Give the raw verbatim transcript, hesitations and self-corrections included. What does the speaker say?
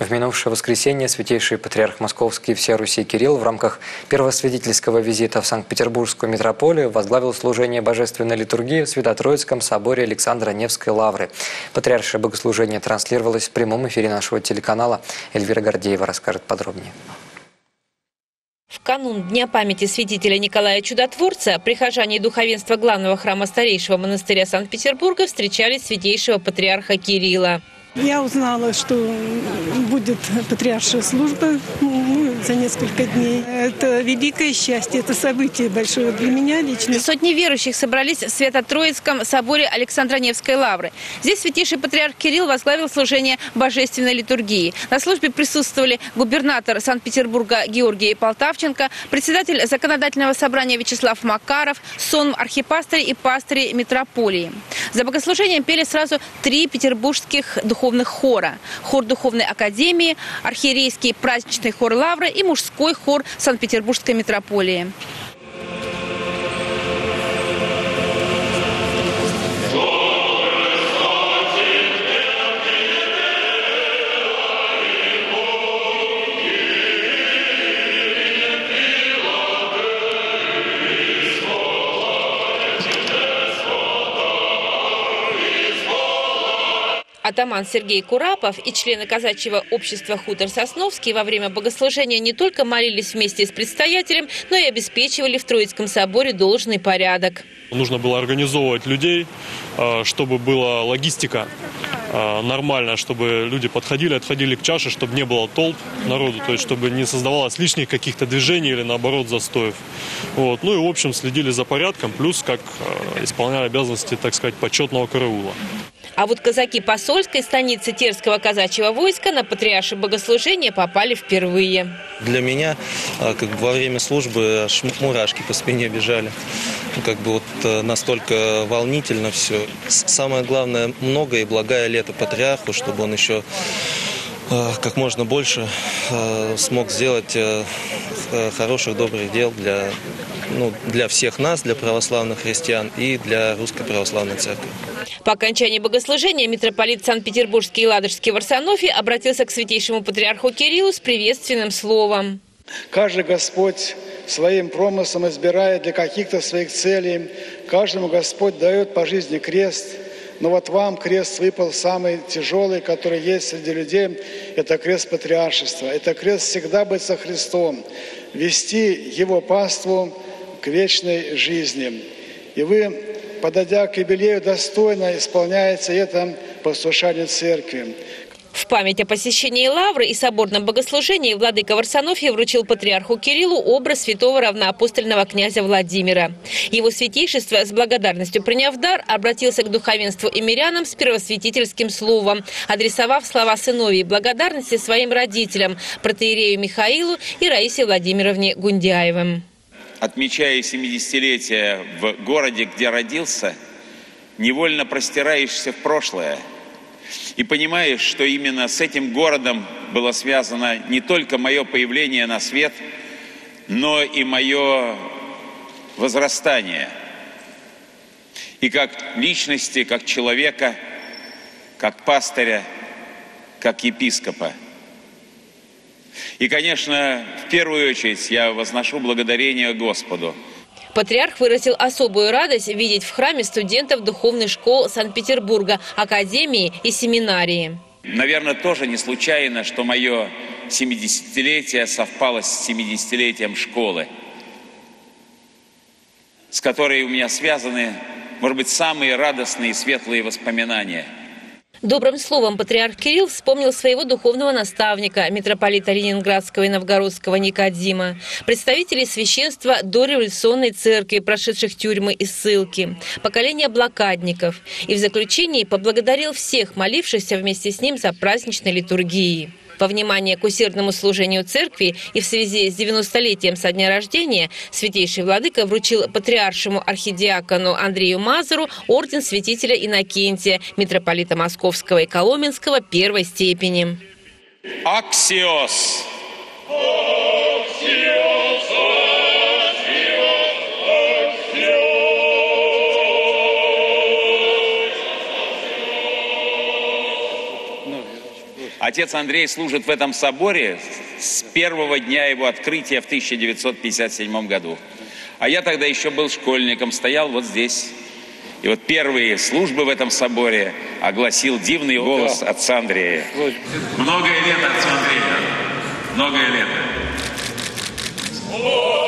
В минувшее воскресенье святейший патриарх Московский всея Руси Кирилл в рамках первосвятительского визита в Санкт-Петербургскую митрополию возглавил служение божественной литургии в Свято-Троицком соборе Александра Невской лавры. Патриаршее богослужение транслировалось в прямом эфире нашего телеканала. Эльвира Гордеева расскажет подробнее. В канун Дня памяти святителя Николая Чудотворца прихожане и духовенство главного храма старейшего монастыря Санкт-Петербурга встречали святейшего патриарха Кирилла. Я узнала, что будет патриаршая служба ну, за несколько дней. Это великое счастье, это событие большое для меня лично. Сотни верующих собрались в Свято-Троицком соборе Александра Невской лавры. Здесь святейший патриарх Кирилл возглавил служение божественной литургии. На службе присутствовали губернатор Санкт-Петербурга Георгий Полтавченко, председатель законодательного собрания Вячеслав Макаров, сон архипастырь и пастыри митрополии. За богослужением пели сразу три петербургских духовных хора. Хор Духовной Академии, архиерейский праздничный хор Лавры и мужской хор Санкт-Петербургской митрополии. Атаман Сергей Курапов и члены казачьего общества «Хутор Сосновский» во время богослужения не только молились вместе с предстоятелем, но и обеспечивали в Троицком соборе должный порядок. Нужно было организовывать людей, чтобы была логистика нормальная, чтобы люди подходили, отходили к чаше, чтобы не было толп народу, то есть чтобы не создавалось лишних каких-то движений или наоборот застоев. Вот. Ну и в общем следили за порядком, плюс как исполняли обязанности, так сказать, почетного караула. А вот казаки посольской станицы Терского казачьего войска на патриаршее богослужение попали впервые. Для меня как бы во время службы аж мурашки по спине бежали. Как бы вот настолько волнительно все. Самое главное, много и благая лето патриарху, чтобы он еще как можно больше смог сделать хороших, добрых дел для, ну, для всех нас, для православных христиан и для Русской Православной Церкви. По окончании богослужения митрополит Санкт-Петербургский и Ладожский Варсонофий обратился к святейшему патриарху Кириллу с приветственным словом. Каждый Господь своим промыслом избирает для каких-то своих целей. Каждому Господь дает по жизни крест. Но вот вам крест выпал самый тяжелый, который есть среди людей. Это крест патриаршества. Это крест всегда быть со Христом. Вести Его паству к вечной жизни. И вы, подойдя к юбилею, достойно исполняете это послушание Церкви. В память о посещении лавры и соборном богослужении владыка Варсонофий вручил патриарху Кириллу образ святого равноапостольного князя Владимира. Его святейшество, с благодарностью приняв дар, обратился к духовенству и мирянам с первосвятительским словом, адресовав слова сыновей благодарности своим родителям, протоиерею Михаилу и Раисе Владимировне Гундяевым. Отмечая семидесятилетие в городе, где родился, невольно простираешься в прошлое и понимаешь, что именно с этим городом было связано не только мое появление на свет, но и мое возрастание. И как личности, как человека, как пастыря, как епископа. И, конечно, в первую очередь я возношу благодарение Господу. Патриарх выразил особую радость видеть в храме студентов духовных школ Санкт-Петербурга, академии и семинарии. Наверное, тоже не случайно, что мое семидесятилетие совпало с семидесятилетием школы, с которой у меня связаны, может быть, самые радостные и светлые воспоминания. Добрым словом патриарх Кирилл вспомнил своего духовного наставника, митрополита Ленинградского и Новгородского Никодима, представителей священства дореволюционной церкви, прошедших тюрьмы и ссылки, поколения блокадников. И в заключении поблагодарил всех молившихся вместе с ним за праздничной литургией. Во внимание к усердному служению церкви и в связи с девяностолетием со дня рождения святейший владыка вручил патриаршему архидиакону Андрею Мазуру орден святителя Иннокентия, митрополита Московского и Коломенского первой степени. Аксиос! Отец Андрей служит в этом соборе с первого дня его открытия в тысяча девятьсот пятьдесят седьмом году. А я тогда еще был школьником, стоял вот здесь. И вот первые службы в этом соборе огласил дивный голос отца Андрея. Многое лето, отца Андрея. Многое лето.